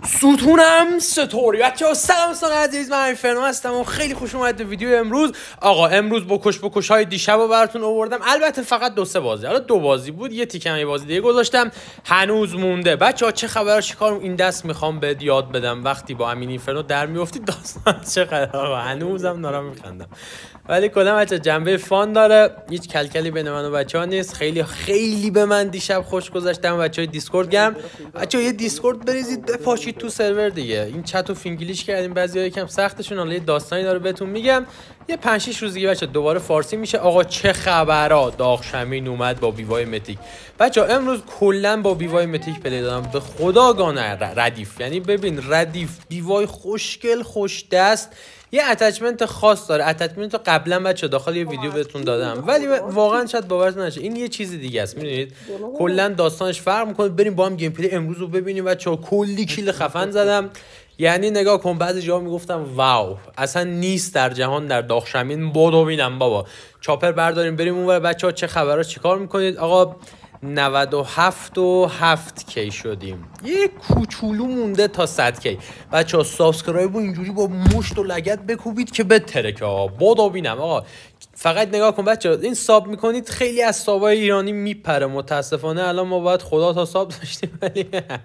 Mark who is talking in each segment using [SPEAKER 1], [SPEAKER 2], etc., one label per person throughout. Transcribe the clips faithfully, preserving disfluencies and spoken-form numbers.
[SPEAKER 1] ستونم ستوری بچه‌ها، سلام دوستان عزیز، من فرنو هستم و خیلی خوش اومد به ویدیو امروز. آقا امروز بکش بکش های دیشب رو براتون آوردم. البته فقط دو سه بازی، حالا دو بازی بود، یه تیکم یه بازی دیگه گذاشتم، هنوز مونده. بچه‌ها چه خبره؟ چیکار این دست میخوام بهت یاد بدم وقتی با امین فرنو در میافتید داستان چقدر. آقا هنوزم دارم میخندم، ولی کلا بچه‌ها جنبه فان داره، هیچ کلکلی بین من و بچه‌ها نیست. خیلی خیلی به من دیشب خوش گذشتم. بچه‌های دیسکورد گرم، بچه‌ها یه دیسکورد بریزید بپاشید تو سرور دیگه. این چت و فینگلیش کردیم، بعضی‌ها یکم سختشون، حالا یه داستانی داره بهتون میگم. یه پنج شش روز دیگه بچه‌ها دوباره فارسی میشه. آقا چه خبرا؟ داغشمین اومد با بیوای متیک. بچه‌ها امروز کلا با بیوای متیک پلی دادم، به خدا گانه ردیف، یعنی ببین ردیف بیوای خوشگل خوش دست، یه اتچمنت خاص داره. اتچمنت رو قبلا بچه داخل یه ویدیو بهتون دادم، ولی واقعا شاید باورتون نشه این یه چیز دیگه است. میدونید کلا داستانش فرق میکنه. بریم با هم گیم پلی امروز رو ببینیم. بچه‌ها کلی کیل خفن زدم، یعنی نگاه کن، بعضی جاها میگفتم واو اصلا نیست در جهان در داغشمین. بدو ببینم بابا. چاپر برداریم بریم اونور. بچه‌ها چه خبره؟ چیکار میکنید؟ آقا نود و هفت و هفت کی شدیم، یه کوچولو مونده تا صد کی. بچه‌ها سابسکرایب رو اینجوری با مشت و لگد بکوبید که بتره که آقا بدو ببینم. آقا فقط نگاه کن بچه‌ها، این ساب میکنید خیلی از سابای ایرانی میپره. متاسفانه الان ما باید خدا تا ساب داشتیم، ولی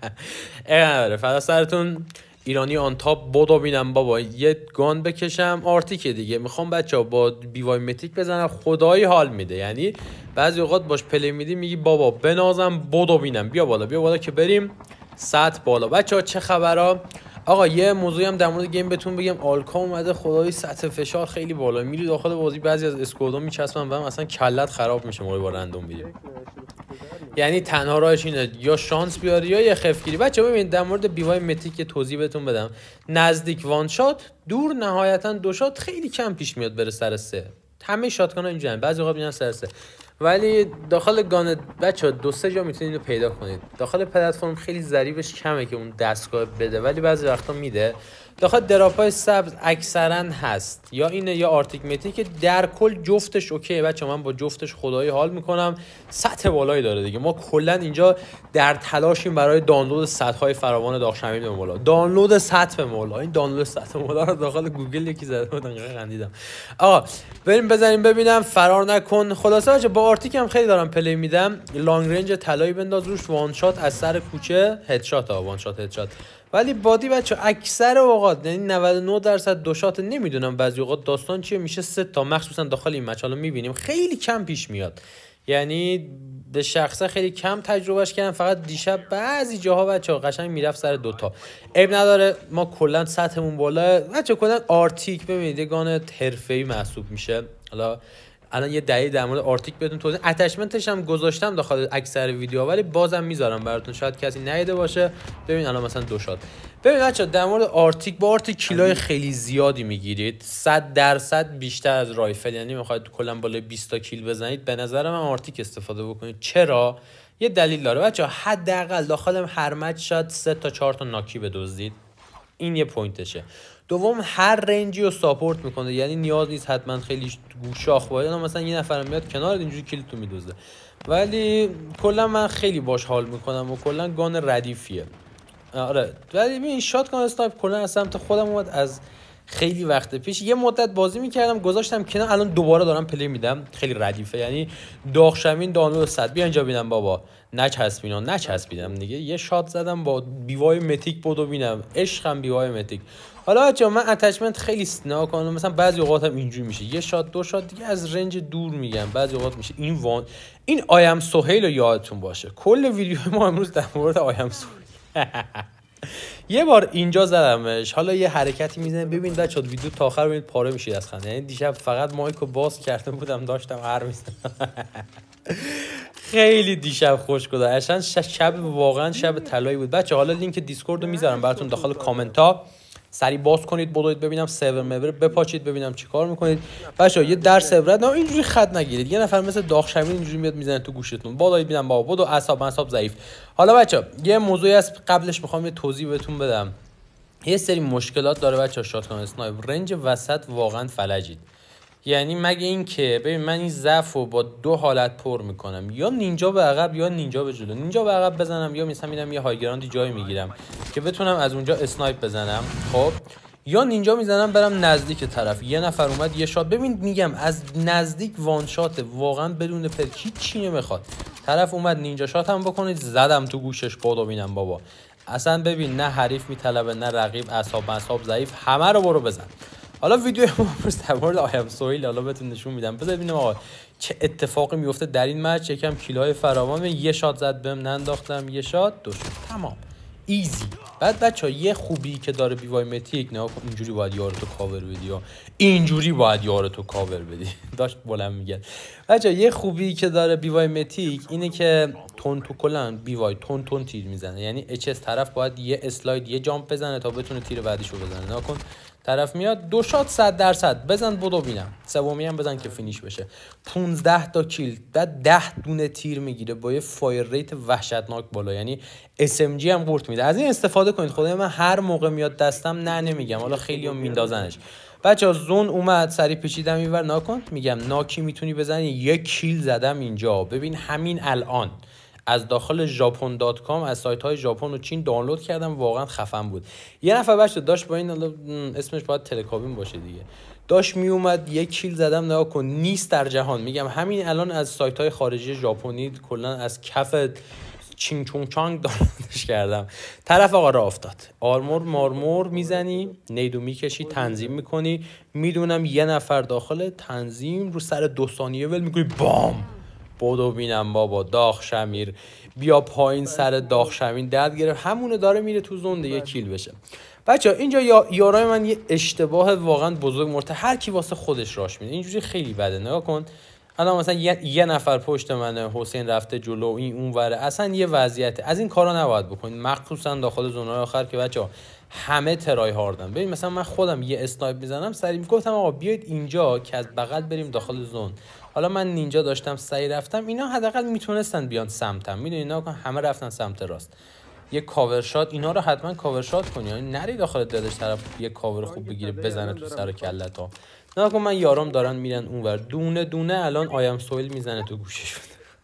[SPEAKER 1] اه فدا سرتون. ایرانی آن تاپ بدو ببینم بابا. یه گان بکشم آرتیک دیگه. میخوام بچه‌ها با بیوای متیک بزنم، خدایی حال میده. یعنی بعضی اوقات باش پلی میدی میگی بابا بنازم بدو ببینم. بیا بالا بیا بالا که بریم سطح بالا. بچه‌ها چه خبرا؟ آقا یه موضوعی هم در مورد گیم بهتون بگم. آلکا اومده، خدایی سطح فشار خیلی بالا. میری داخل بازی بعضی از اسکوادها میچسبن و اصلا کلت خراب میشه موقع با رندوم میری. یعنی تنها راهش اینه یا شانس بیاری یا یه خفگیری. بچه‌ها ببینید در مورد بیوای متیک که توضیح بهتون بدم. نزدیک وان شات، دور نهایتا دو شات، خیلی کم پیش میاد بره سر سه. همه شاتگانا اینجوریه، بعضی وقتا میان سر سه، ولی داخل گان بچه‌ها دو سه جا میتونید اینو پیدا کنید. داخل پلتفرم خیلی ضریبش کمه که اون دستگاه بده، ولی بعضی وقتا میده. داخل دراپای سبز اکثرا هست، یا اینه یا آرتیک متیک، که در کل جفتش اوکیه. بچه‌ها من با جفتش خدایی حال میکنم. سطح بالایی داره دیگه. ما کلا اینجا در تلاشیم برای دانلود سطح‌های فراوان داغشمین به مولا. دانلود سطح به مولا. این دانلود سطح مولا رو داخل گوگل یکی زده بود، انقدر خندیدم. آقا بریم بزنیم ببینم. فرار نکن. خلاصه بچه‌ها با آرتیک هم خیلی دارم پلی میدم. لانگ رنج طلایی بنداز روش، وان شات از سر کوچه، هدشات ها، وان شات هدشات. ولی بادی بچه اکثر اوقات، یعنی نود و نه درصد دو شات. نمیدونم بعضی اوقات داستان چیه میشه سه تا، مخصوصا داخل این مچ حالا میبینیم خیلی کم پیش میاد. یعنی به شخصه خیلی کم تجربهش کردم. فقط دیشب بعضی جاها بچه‌ها قشنگ میرفت سر دوتا. عیب نداره، ما کلا سطحمون بالا. بچه‌ها کلا آرتیک ببینید یه گان حرفه‌ای محسوب میشه. حالا الان یه دلیل در مورد آرتیک بهتون توضیح، اتچمنتش هم گذاشتم داخل اکثر ویدیوها، ولی بازم میذارم براتون، شاید کسی ندیده باشه. ببین الان مثلا دو شات. ببین بچه‌ها در مورد آرتیک، با آرتیک کیلای خیلی زیادی میگیرید، صد درصد بیشتر از رایفل. یعنی میخواید کلا بالای بیست تا کیل بزنید، به نظر من آرتیک استفاده بکنید. چرا؟ یه دلیل داره بچه‌ها. حداقل داخل هر مچ شاید سه تا چهار تا ناکی بدزدید. این یه پوینتشه. دوم هر رنجی رو ساپورت میکنه، یعنی نیاز نیست حتما خیلی گوشاخ باشه. مثلا یه نفر میاد کنار اینجوری کیل تو میدوزه، ولی کلا من خیلی باش حال میکنم و کلا گان ردیفیه. آره ولی این شاتگان استایپ کلا از سمت خودم اومد از خیلی وقت پیش. یه مدت بازی میکردم گذاشتم کنار، الان دوباره دارم پلی میدم. خیلی ردیفه، یعنی داغشمین دانلود صد. بیا اینجا ببینم بابا. نچسبینا نچسبیدم دیگه. یه شات زدم با بیوای متیک بدو ببینم. عشقم بیوای متیک. حالا بچه‌ها من اتچمنت خیلی سنا کنم، مثلا بعضی اوقات هم اینجوری میشه یه شات دو شات دیگه از رنج دور میگم. بعضی اوقات میشه این وان. این آیم سهیل رو یادتون باشه، کل ویدیو ما امروز در مورد آیم سهیل. یه بار اینجا زدمش، حالا یه حرکتی میزنه ببین بچه‌ها، ویدیو تا آخر ببینید پاره میشید از خنده. یعنی دیشب فقط مایکو باز کرده بودم داشتم هر میزنم. خیلی دیشب خوش گذشت. اصلا شب واقعا شب طلایی بود. بچه حالا لینک دیسکورد رو میذارم براتون داخل کامنت ها، سری باز کنید بدوید ببینم سرور مور بپاچید ببینم چیکار میکنید. بچه‌ها یه درس عبرت، نه اینجوری خط نگیرید. یه نفر مثل داغشمین اینجوری میاد میزنه تو گوشتون، بالایید میدم بابا بدو اعصاب اعصاب ضعیف. حالا بچه‌ها یه موضوعی از قبلش میخوام یه توضیح بهتون بدم. یه سری مشکلات داره بچه‌ها شاتگان اسنایپ. رنج وسط واقعا فلجید. یعنی مگه این که ببین من این ضعف رو با دو حالت پر میکنم، یا نینجا به عقب یا نینجا به جلو. نینجا به عقب بزنم یا مثلا میرم یه های گراندی جایی میگیرم که بتونم از اونجا اسنایپ بزنم، خب، یا نینجا میزنم برم نزدیک طرف. یه نفر اومد یه شات، ببین میگم از نزدیک وان شات، واقعا بدون پرک هیچی نمیخواد. طرف اومد نینجا شات هم بکنید، زدم تو گوشش، بادو بینم بابا. اصلا ببین نه حریف میطلبه نه رقیب، اعصاب اعصاب ضعیف، همه رو برو بزن. حالا ویدیو ما امروز در مورد آیم سویل حالا بهتون نشون میدم. بذار ببینیم آقا چه اتفاقی میفته در این مچ. یکم کیلوهای فراوان، یه شات زد بهم ننداختم، یه شات، دو شات، تمام، ایزی. بعد بچا یه خوبی که داره بیوای متیک، نه اینجوری باید یارتو کاور بدی، اینجوری باید یارتو کاور بدی. داشت بلند میگه. بچا یه خوبی که داره بیوای متیک اینه که تون تو کلن بیوای تون تون تیر میزنه. یعنی اچ اس طرف باید یه اسلاید یه جامپ بزنه تا بتونه تیر بعدیشو بزنه. نکن طرف میاد دو شات صد درصد بزن بدو بینم، سومی هم بزن که فینیش بشه. پانزده تا کیل، بعد ده دونه تیر میگیره با یه فایر ریت وحشتناک بالا، یعنی اس ام جی هم قورت میده. از این استفاده کنید. خدای من هر موقع میاد دستم نه نمیگم، حالا خیلیام میندازنش. بچا زون اومد سری پیچیدم اینور، ناکن میگم ناکی میتونی بزنی. یک کیل زدم اینجا. ببین همین الان از داخل ژاپن دات کام از سایت های ژاپن و چین دانلود کردم، واقعا خفن بود. یه نفر بچه داشت با این اسمش باید تلکابین باشه دیگه، داشت می اومد یک کیل زدم، نگاه کن نیست در جهان. میگم همین الان از سایت های خارجی ژاپنی کلا از کف چینگ چونگ چانگ دانلودش کردم. طرف آقا راه افتاد، آرمور مارمور میزنی، نیدو میکشی، تنظیم میکنی. میدونم یه نفر داخل تنظیم رو سر دو ثانیه ول میکنی، بام بودو بینم بابا. داغ شمیر بیا پایین، سر داغ شمیر درد گرفت، همونه داره میره تو زون دیگه کیل بشه. بچه اینجا یا یارای من یه اشتباه واقعا بزرگ مرته، هر کی واسه خودش راش میده، اینجوری خیلی بده. نگاه کن الان مثلا یه, یه نفر پشت منه، حسین رفته جلو، این اون وره، اصلا یه وضعیته. از این کارا نباید بکنید، مخصوصا داخل زونای آخر که بچه‌ها همه ترای هاردن. ببین مثلا من خودم یه اسنایپ میزنم، سری میگفتم آقا بیاید اینجا که از بغل بریم داخل زون. حالا من نینجا داشتم سعی رفتم، اینا حداقل میتونستن بیان سمتم، میدونی اینا همه رفتن سمت راست. یه کاور شات اینا رو حتما کاور شات کنی، یعنی نری داخل دلش طرف یه کاور خوب بگیره بزنه تو سر کله‌تا. نگاه من یارام دارن میرن اونور، دونه دونه الان آیم سویل میزنه تو گوشش.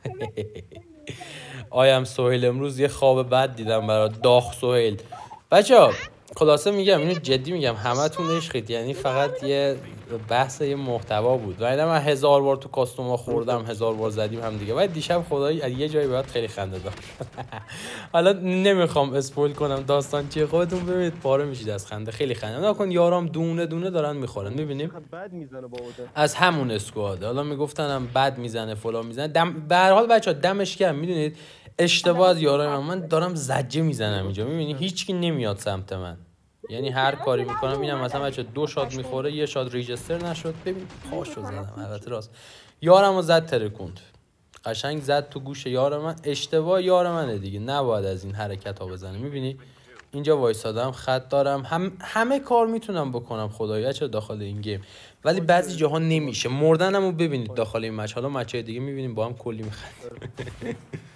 [SPEAKER 1] آیم سویل امروز یه خواب بد دیدم برای داغ سویل. بچه‌ها خلاصه میگم اینو جدی میگم، همتون عشقید، یعنی فقط یه بحث یه محتوا بود. ولی من هزار بار تو کاستوما خوردم، هزار بار زدیم هم دیگه. ولی دیشب خدایی از یه جایی بعد خیلی خنده داشت. حالا نمیخوام اسپویل کنم داستان چیه، خودتون ببینید پاره میشید از خنده، خیلی خنده. نکن یارام دونه دونه دارن میخورن، میبینیم
[SPEAKER 2] بد میزنه بابا
[SPEAKER 1] از همون اسکواد. حالا میگفتنم بد میزنه فلان میزنه، دم به هر حال بچا دمش گرم. میدونید اشتباه از یارای من، من دارم زجه میزنم اینجا، میبینی هیچکی نمیاد سمت من، یعنی هر کاری میکنم اینم مثلا بچه دو شات میخوره، یه شات ریجستر نشد، ببین پاشو زدم، البته راست یارمو زد ترکوند، قشنگ زد تو گوش یار من. اشتباه یار منه دیگه، نباید از این حرکت ها بزنه. میبینی اینجا وایسادم، خط دارم، هم همه کار میتونم بکنم خدایا چه داخل این گیم، ولی بعضی جاها نمیشه. مردنمو ببینید داخل این مچ. حالا مچای دیگه میبینیم با هم کلی میخندیم.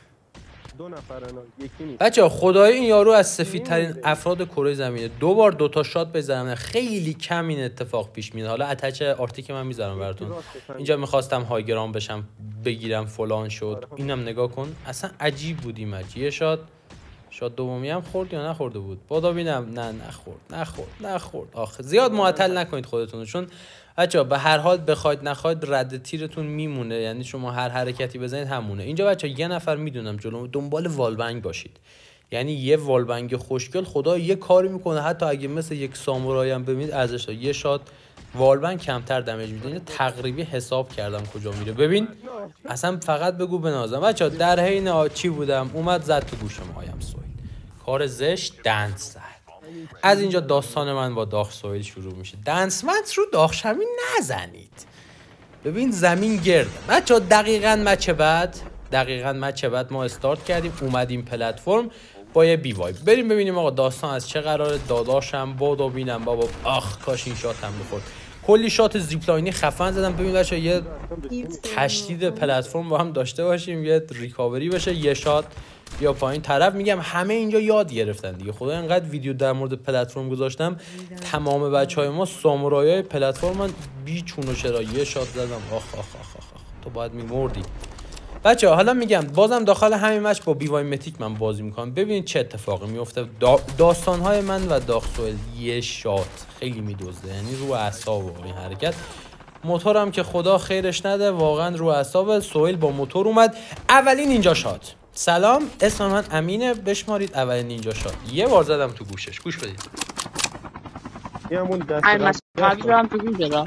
[SPEAKER 2] دو نفرن یکی نیست.
[SPEAKER 1] بچه‌ها خدای این یارو از سفیدترین افراد کره زمینه، دو بار دو تا شات بزنم، خیلی کم این اتفاق پیش میاد. حالا اتچ آرتیک من میذارم براتون. اینجا میخواستم های گرام بشم بگیرم فلان شد، اینم نگاه کن اصلا عجیب بود این مچ. یه شات شات دومی هم خورد یا نخورده بود؟ بادا ببینم. نه نخورد نخورد نخورد. آخ زیاد معطل نکنید خودتون، چون بچه‌ها به هر حال بخواید نخواید رد تیرتون میمونه، یعنی شما هر حرکتی بزنید همونه. اینجا بچه‌ها یه نفر میدونم جلو، دنبال والبنگ باشید، یعنی یه والبنگ خوشگل خدا یه کاری میکنه، حتی اگه مثل یک سامورایی هم ببینید ارزش داره. یه شات والبنگ کمتر دمیج میده. اینو تقریبی حساب کردم کجا میره، ببین اصلا فقط بگو بنازم. بچه‌ها در حین چی بودم اومد زد تو گوشم آیم سویل، کار زشت دنس زد. از اینجا داستان من با داغ سویل شروع میشه. دنسمت رو داغ شمین نزنید، ببین زمین گرده. بچه‌ها دقیقاً مچ بعد دقیقاً مچ بعد ما استارت کردیم، اومدیم پلتفرم با یه بی وای. بریم ببینیم آقا داستان از چه قراره. داداشم بادو بینم بابا، آخ کاش این شات هم بخورد. کلی شات زیپلاینی خفن زدم. ببین بچه‌ها یه تشدید پلتفرم با هم داشته باشیم، یه ریکاوری بشه، یه شات یا پایین طرف. میگم همه اینجا یاد گرفتن دیگه. خدا اینقدر ویدیو در مورد پلتفرم گذاشتم، تمام بچهای ما سامورایای پلتفرمن، بی چون و چرا یه شات زدم. آخ آخ آخ آخ تو باید میمردی. بچه ها حالا میگم بازم داخل همین مچ با بیوای متیک من بازی میکنم. ببینید چه اتفاقی میفته. دا داستانهای من و داغ سوئیل یه شات خیلی میدوزه، یعنی رو اعصاب این حرکت. موتورم که خدا خیرش نده واقعا رو اعصاب. سوئیل با موتور اومد اولین اینجا شات. سلام اسم من امینه، بشمارید اولین اینجا شات. یه بار زدم تو گوشش، گوش بدید.
[SPEAKER 2] یه همون دست
[SPEAKER 3] هم تو گوش دادم.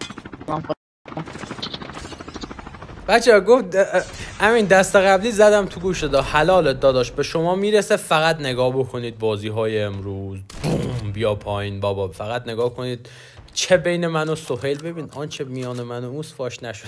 [SPEAKER 1] بچه ها گفت امین دست قبلی زدم تو گوش داد. حلالت داداش، به شما میرسه. فقط نگاه بکنید بازی های امروز. بوم بیا پایین بابا، فقط نگاه کنید چه بین من و سهیل. ببین آنچه میان من و اوس فاش نشد.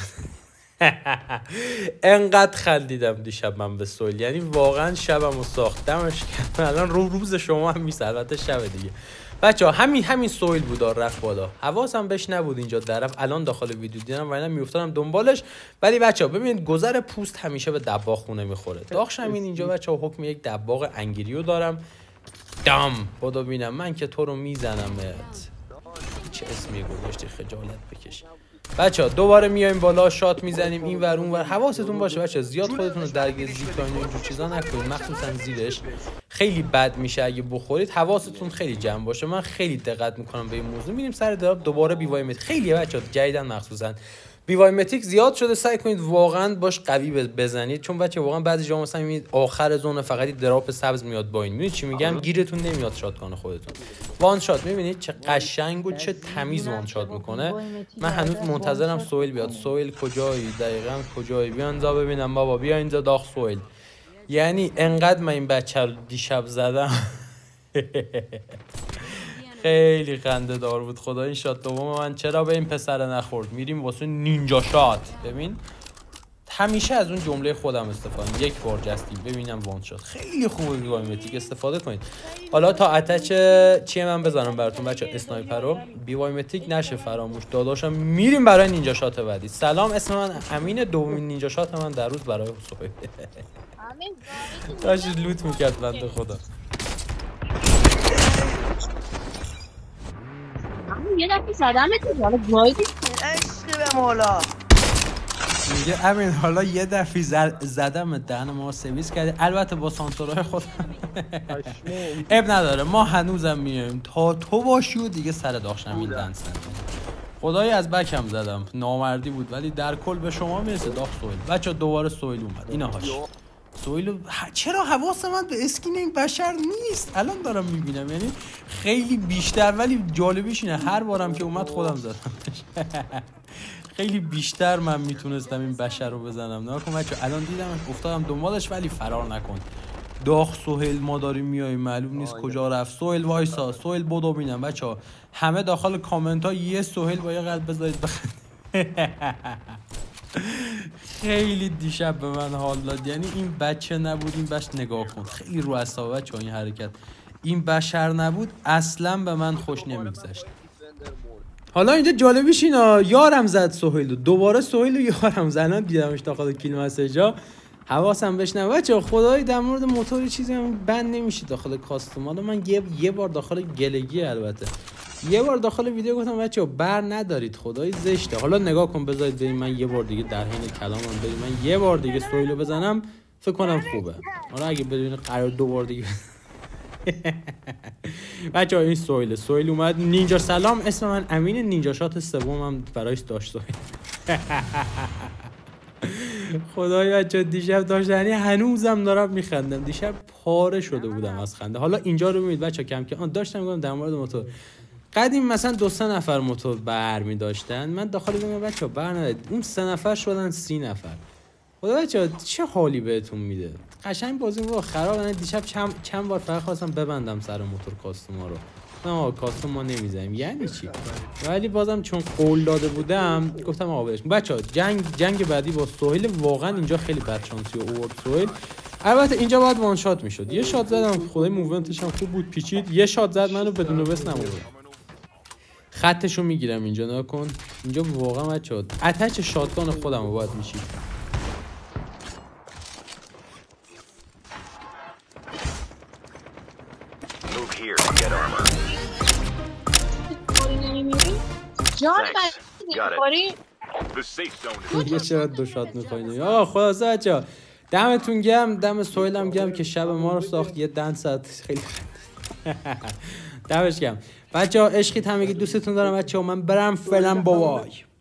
[SPEAKER 1] انقدر خندیدم دیشب من به سهیل، یعنی واقعا شبم و ساختمش کردم. الان رو روز شما هم میسه، البته شب دیگه. بچه ها همین همین سویل بود رفت بالا، حواسم بهش نبود اینجا طرف. الان داخل ویدیو دیدم و اینا میافتادم دنبالش. ولی بچه ها ببینید گذر پوست همیشه به دباغ خونه میخوره. داغش همین اینجا بچه ها حکم یک دباغ انگیریو دارم. دام خدا بینم من که تو رو میزنمت. چه اسمی گذاشتی، خجالت بکش. بچه ها دوباره میایم بالا، شات میزنیم این ور اون ور. حواستون باشه بچه ها زیاد خودتون رو درگیر زیپلاین و اینجور چیزا نکنید، مخصوصا زیرش خیلی بد میشه اگه بخورید. حواستون خیلی جمع باشه. من خیلی دقت میکنم به این موضوع. میریم سر دراب دوباره بیوای متیک. خیلی بچه ها جدیدن مخصوصا بیوای متیک زیاد شده. سعی کنید واقعا باش قوی بزنید، چون بچه واقعا بعضی جا مثلا میبینید آخر زون فقط دراپ سبز میاد با این. میبینید چی میگم، گیرتون نمیاد شات کنه خودتون. وان شات میبینید چه قشنگ و چه تمیز وان شات میکنه. من هنوز منتظرم سوئیل بیاد. سوئیل کجایی دقیقاً کجایی؟ بیا اینجا ببینم بابا، بیا اینجا داغ سوئیل. یعنی انقدر من این بچه رو دیشب زدم. خیلی خنده دار بود خدا. این شات دوم من چرا به این پسر نخورد. میریم واسه نینجا شات. ببین همیشه از اون جمله خودم استفاده، یک بار جستیم ببینم وان شات. خیلی خوبه بیوای متیک، استفاده کنید. حالا تا اتچ چیه من بزنم براتون بچه، اسنایپر رو. بیوای متیک نشه فراموش داداشم. میریم برای نینجا شات بعدی. سلام اسم من امینه، دومین نینجا شات من در روز برای سوئیل. داشت لوت میکرد بنده خدا.
[SPEAKER 3] یه دفعه زدمت حالا گایدی
[SPEAKER 4] عشق به مولا.
[SPEAKER 1] میگه امین حالا یه دفعه زدم دهن ما سرویس کردی. البته با سانتورای خودم اب نداره، ما هنوزم میایم تا تو باشی و دیگه سر داغش امین دنس نکنی. خدایی از بکم زدم، نامردی بود ولی در کل به شما میرسه. داغ سوئیل. بچه دوباره سوئیل اومد. اینا هاش سوئیل. چرا حواس من به اسکین این بشر نیست؟ الان دارم میبینم، یعنی خیلی بیشتر. ولی جالبیش اینه هر بارم که اومد خودم زدم. خیلی بیشتر من میتونستم این بشر رو بزنم. نه کن بچه الان دیدم افتادم دنبالش ولی فرار نکن. داغ سهیل ما داریم میاییم معلوم نیست کجا رفت. سهیل وایسا، سهیل بدو ببینم. بچه ها همه داخل کامنت ها یه سهیل با یه قلب بذارید بخندید. خیلی دیشب به من حال داد. یعنی این بچه نبود، این بچه نگاه کن خیلی رو اعصاب بچه ها این حرکت. این بشر نبود اصلا به من خوش نمیگذشت. حالا اینجا جالبیش اینا یارم زد سهیل، دوباره سهیل و یارم زدن. دیدمش داخل کیل مسیجا، حواسم بهش نبود. بچه‌ها خدایی در مورد موتور چیزی هم بند نمیشه داخل کاستوم. حالا من یه یه بار داخل گلگی البته یه بار داخل ویدیو گفتم بچه‌ها بر ندارید خدای زشته. حالا نگاه کن بذارید ببین من یه بار دیگه در حین کلامم بریم من یه بار دیگه سهیلو بزنم فکر کنم خوبه. حالا اگه بدون قرار دو بار دیگه بچه‌ها این سهیل سهیل اومد. نینجا سلام اسم من امینه، نینجا شات سومم برایش داشت سهیل. خدای بچه‌ها دیشب داشت، یعنی هنوزم دارم میخندم. دیشب پاره شده بودم از خنده. حالا اینجا رو ببینید بچه‌ها کم کم داشتم میگم در مورد موتور. قدیم مثلا دو سه نفر موتور برمی داشتن، من داخل بگم بچه‌ها بر ندید، اون سه نفر شدن سی نفر. خدا بچه‌ها چه حالی بهتون میده. قشنگ بازی رو خراب. من دیشب چند چند بار فقط خواستم ببندم سر موتور کاستوما رو. نه کاستوم ما نمیزنیم یعنی چی؟ ولی بازم چون قول داده بودم گفتم آقا بهش. بچه‌ها جنگ جنگ بعدی با سهیل واقعا اینجا خیلی بدشانسی آورد سهیل. البته اینجا باید وان شات میشد. یه شات زدم خدای موومنتش هم خوب بود پیچید. یه شات زد منو بدون وست نمورد. خطشو میگیرم اینجا نکن. اینجا واقعا بچه‌ها اتچ شاتگان خودمو باید میشید.
[SPEAKER 3] جان باری
[SPEAKER 1] دیگه چرا دو شات میخواین؟ آه خلاصه بچه‌ها دمتون گرم، دم سهیلم گرم که شب ما رو ساخت یه دن ساعت خیلی دمش گرم بچه‌ها. عشقید همگی دوستتون دارم بچه‌ها. من برم فعلا بابای.